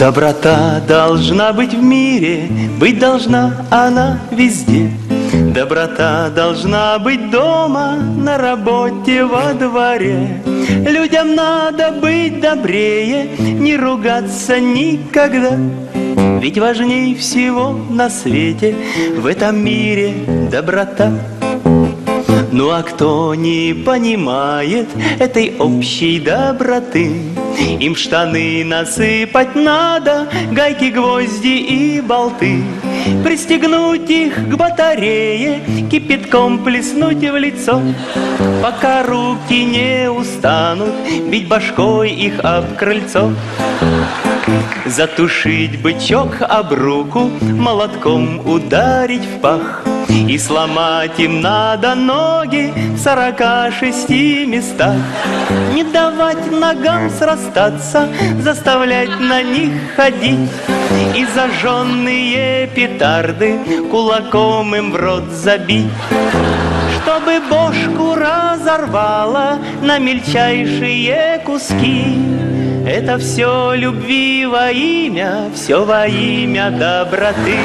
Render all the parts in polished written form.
Доброта должна быть в мире, быть должна она везде. Доброта должна быть дома, на работе, во дворе. Людям надо быть добрее, не ругаться никогда. Ведь важней всего на свете в этом мире доброта. Ну а кто не понимает этой общей доброты, им в штаны насыпать надо гайки, гвозди и болты, пристегнуть их к батарее, кипятком плеснуть в лицо, пока руки не устанут бить башкой их об крыльцо. Затушить бычок об руку, молотком ударить в пах, и сломать им надо ноги в 46 местах. Не давать ногам срастаться, заставлять на них ходить, и зажженные петарды кулаком им в рот забить, чтобы бошку разорвало на мельчайшие куски. Это все любви во имя, все во имя доброты.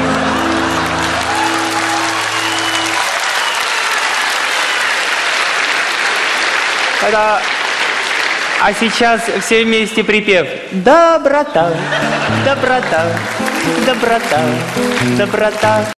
А сейчас все вместе припев. Доброта, доброта, доброта, доброта.